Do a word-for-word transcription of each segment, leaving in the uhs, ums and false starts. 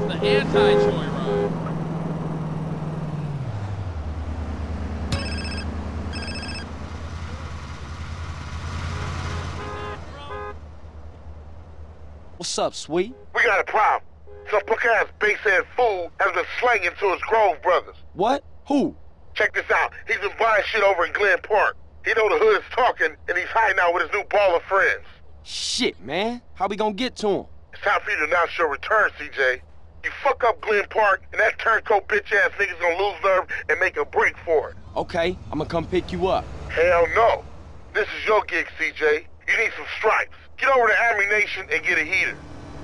the anti-joyride. What's up, sweet? We got a problem. Some punk-ass bass-head fool has been slanging to his Grove brothers. What? Who? Check this out. He's been buying shit over in Glen Park. He know the hood is talking, and he's hiding out with his new ball of friends. Shit, man. How we gonna get to him? It's time for you to announce your return, C J. You fuck up Glen Park, and that turncoat bitch-ass nigga's gonna lose nerve and make a break for it. Okay, I'm gonna come pick you up. Hell no. This is your gig, C J. You need some stripes. Get over to Army Nation and get a heater.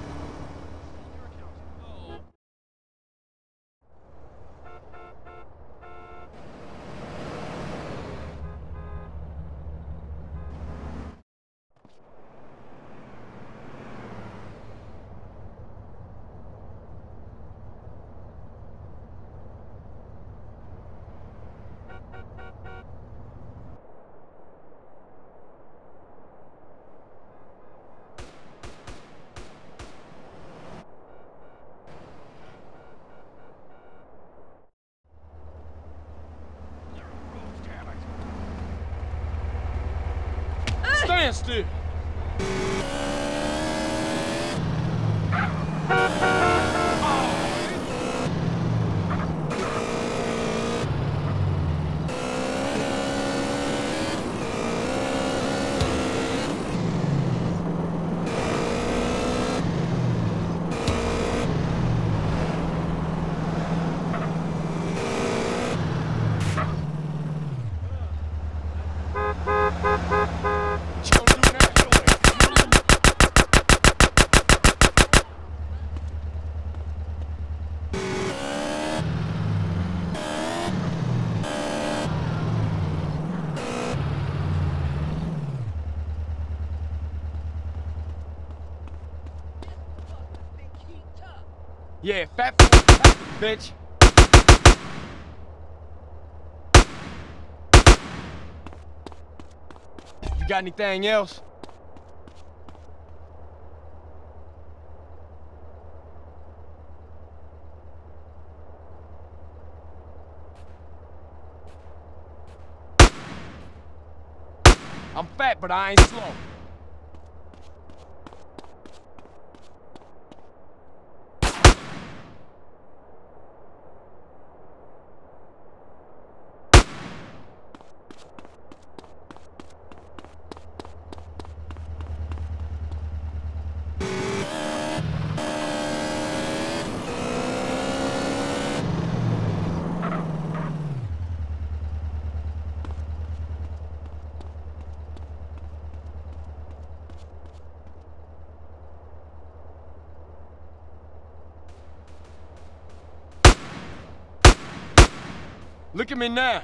Stand still. Yeah, fat bitch. You got anything else? I'm fat, but I ain't slow. Look at me now.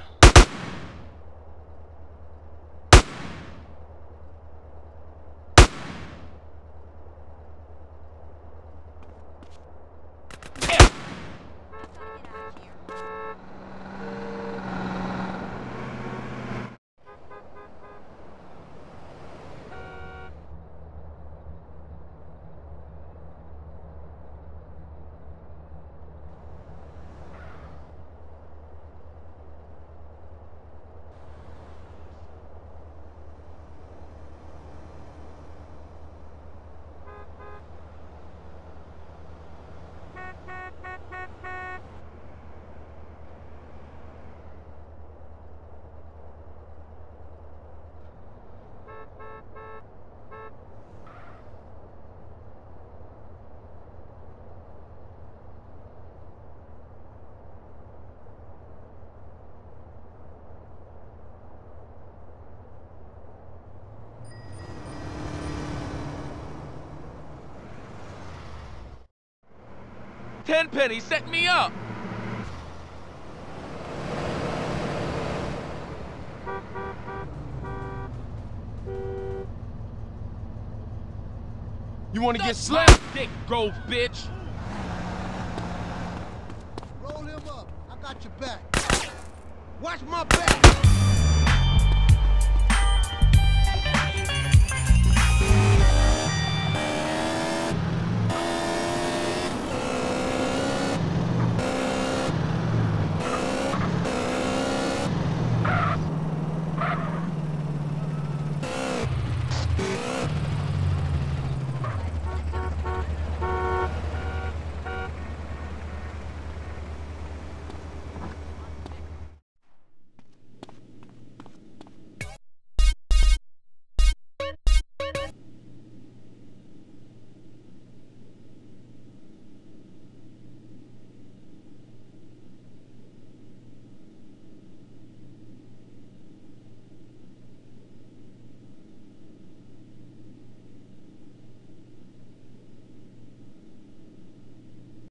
Tenpenny set me up! You wanna get Suck my slapped? dick, Grove bitch! Roll him up. I got your back. Watch my back.